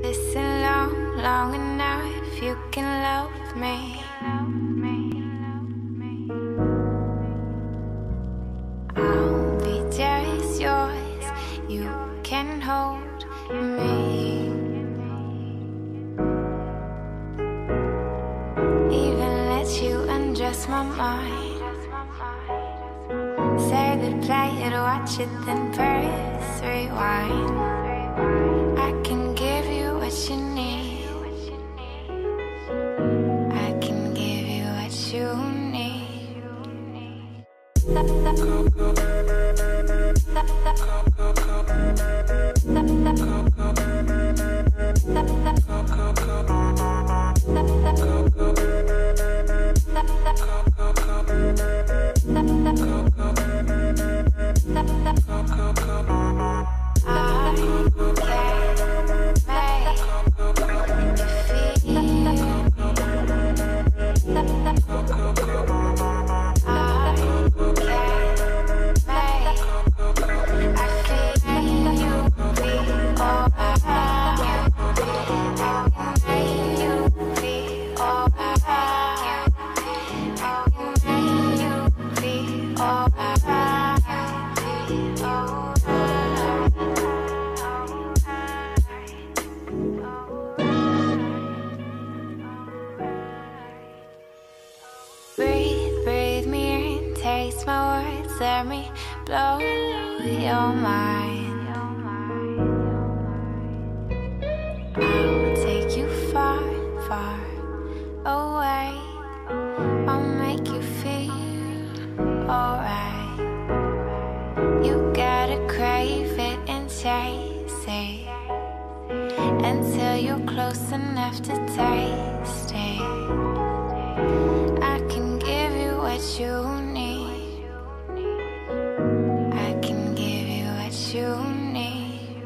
Listen long enough, you can love me. I'll be just yours, you can hold me. Even let you undress my mind. Say the play it, watch it, then press rewind. I can give you what you need. I can give you what you need. Breathe me in, taste my words, let me blow your mind. I'll take you far, far away. I'll make you feel alright. You gotta crave it and chase it until you're close enough to taste it. I can give you what you need. I can give you what you need.